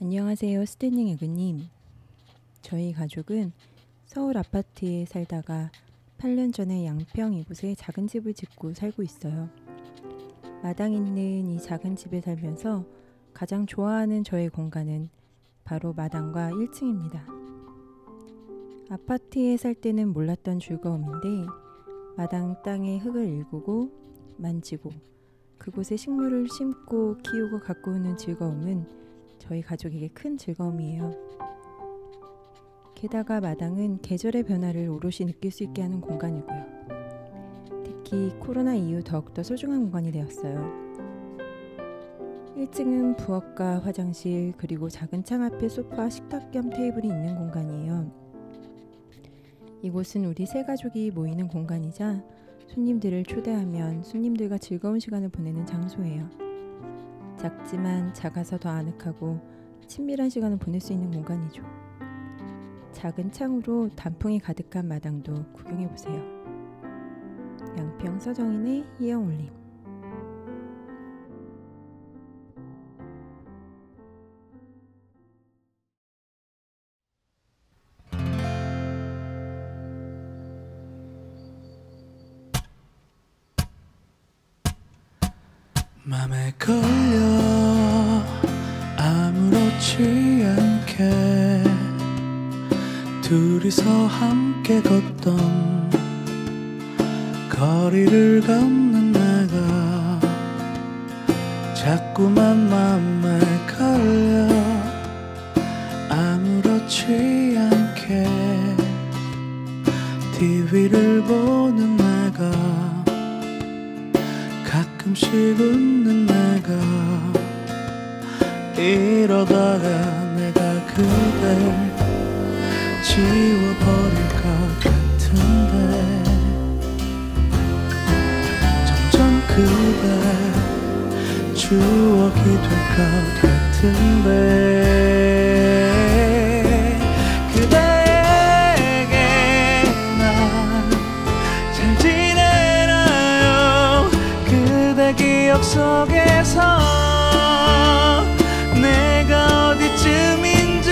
안녕하세요, 스탠딩 에그님. 저희 가족은 서울 아파트에 살다가 8년 전에 양평 이곳에 작은 집을 짓고 살고 있어요. 마당 있는 이 작은 집에 살면서 가장 좋아하는 저의 공간은 바로 마당과 1층입니다. 아파트에 살 때는 몰랐던 즐거움인데 마당 땅에 흙을 일구고 만지고 그곳에 식물을 심고 키우고 가꾸는 즐거움은 저희 가족에게 큰 즐거움이에요. 게다가 마당은 계절의 변화를 오롯이 느낄 수 있게 하는 공간이고요. 특히 코로나 이후 더욱더 소중한 공간이 되었어요. 1층은 부엌과 화장실 그리고 작은 창 앞에 소파, 식탁 겸 테이블이 있는 공간이에요. 이곳은 우리 세 가족이 모이는 공간이자 손님들을 초대하면 손님들과 즐거운 시간을 보내는 장소예요. 작지만 작아서 더 아늑하고 친밀한 시간을 보낼 수 있는 공간이죠. 작은 창으로 단풍이 가득한 마당도 구경해보세요. 양평 서정인의 희영올림. 맘에 걸려 아무렇지 않게 둘이서 함께 걷던 거리를 걷는 내가 자꾸만 맘에 걸려 아무렇지 않게 TV를 보는 내가 가끔씩 웃는 내가 이러다가 내가 그댈 지워버릴 것 같은데 점점 그대 추억이 될 것 같은데 그대에게 난 잘 지내나요 그대 기억 속에서 내가 어디쯤인지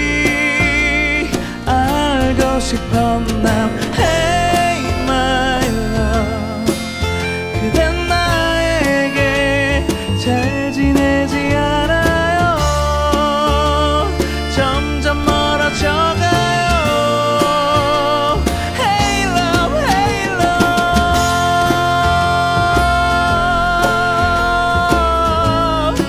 알고 싶어 now Hey my love 그댄 나에게 잘 지내지 않아요 점점 멀어져가요 Hey love Hey love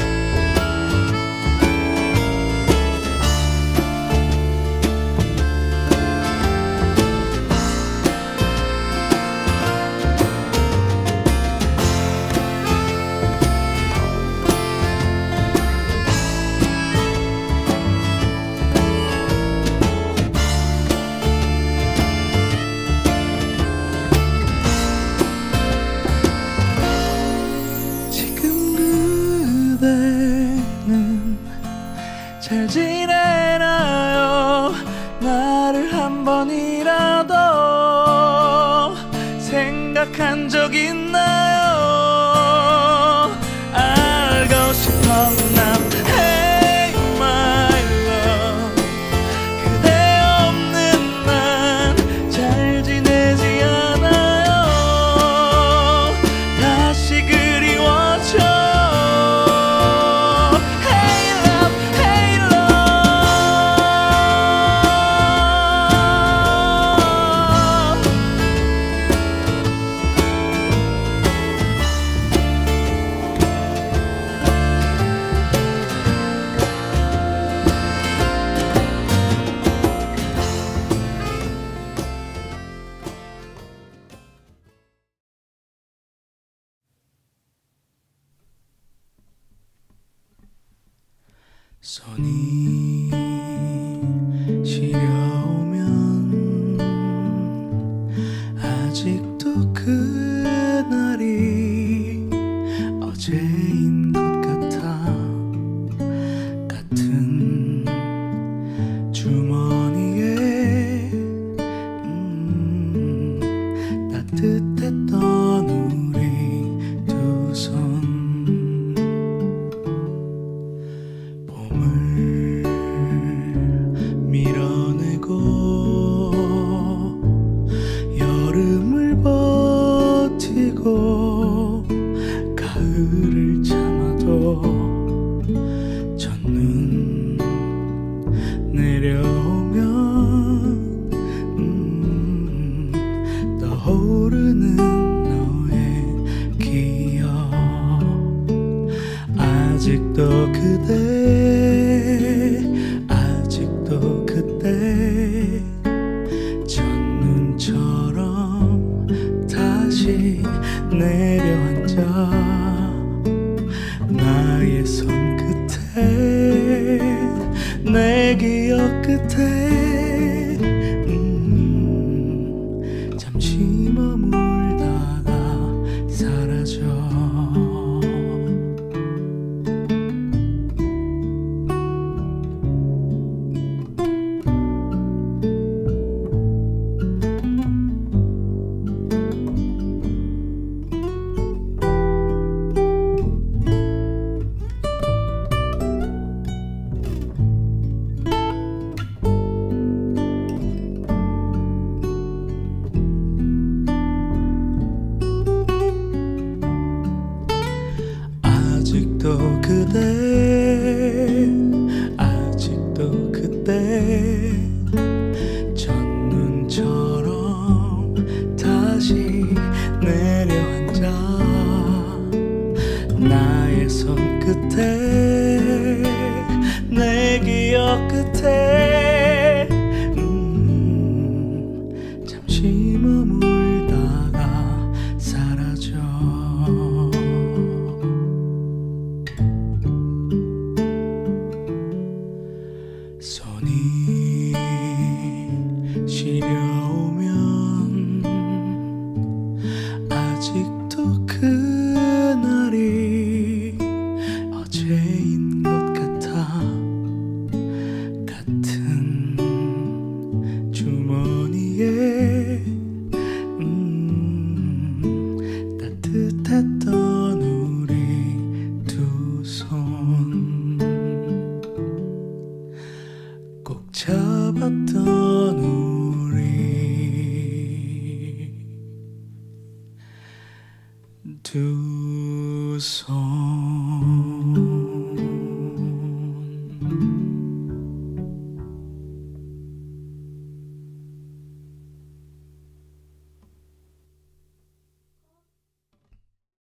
지금 그대는 잘 지내나요 나를 한 번이라도 생각한 적 있나요 알고 싶어 now Hey my love 그대 없는 난 잘 지내지 않아요 다시 그리워져 Hey love Hey 손이 시려오면 아직도 그날이 어제인 것 같아 같은 주머니에 따뜻했던 우리 두 손 봄을 내려오면 떠오르는 너의 기억 아직도 그대 아직도 그때 첫눈처럼 다시 내려앉아 나의 손끝에 내 기억 끝에 잠시 머물다가 사라져 아직도 그대 아직도 그때 첫눈처럼 다시 내려앉아 나의 손끝에 내 기억 끝에 잠시 머물다가 사라져 손이 시려오면 아직도 그날이 어제인 것 같아 같은 주머니에 따뜻했던 우리 두 손 꼭 잡았던 우리 두 손